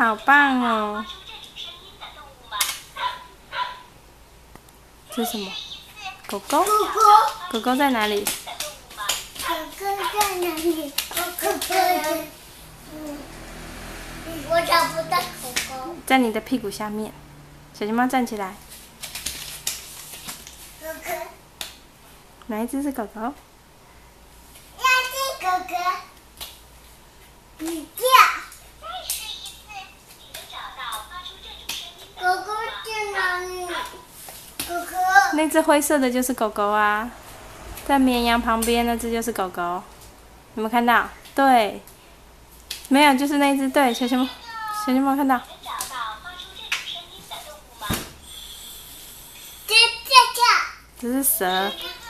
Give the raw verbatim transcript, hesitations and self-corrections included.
好棒哦！这是什么？狗狗？ 狗狗。 狗狗在哪里？ 狗狗在哪里？狗狗在……嗯，我找不到狗狗。 在你的屁股下面。小熊猫站起来。 狗狗。 哪一只是狗狗？ 那只狗狗。你叫。再试一次，你能找到发出这种声音的狗狗在哪里？狗狗。 那只灰色的就是狗狗啊，在绵羊旁边那只就是狗狗，有没有看到？对，没有，就是那只对，小熊猫，小熊猫看到。 这这这。 这是蛇。